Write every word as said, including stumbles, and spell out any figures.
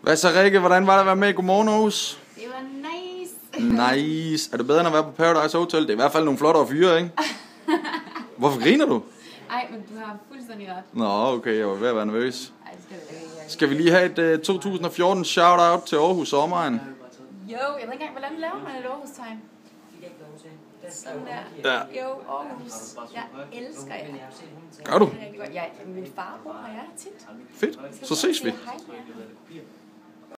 Hvad så, Rikke? Hvordan var det at være med i Godmorgen Aarhus? Det var nice. Nice. Er det bedre end at være på Paradise Hotel? Det er i hvert fald nogle flottere fyre, ikke? Hvorfor griner du? Ej, men du har fuldstændig ret. Nå, okay, jeg var ved at være nervøs. Ej, det skal vi ikke. Skal vi lige have et uh, to tusind og fjorten shout-out til Aarhus Omegn? Jo, jeg ved ikke engang, hvordan laver man et Aarhus-tegn? Sådan der. Ja. Jo, Aarhus. Jeg elsker jer. Gør du? Ja, min far bor her tit. Fedt. Så ses vi. Hej med jer.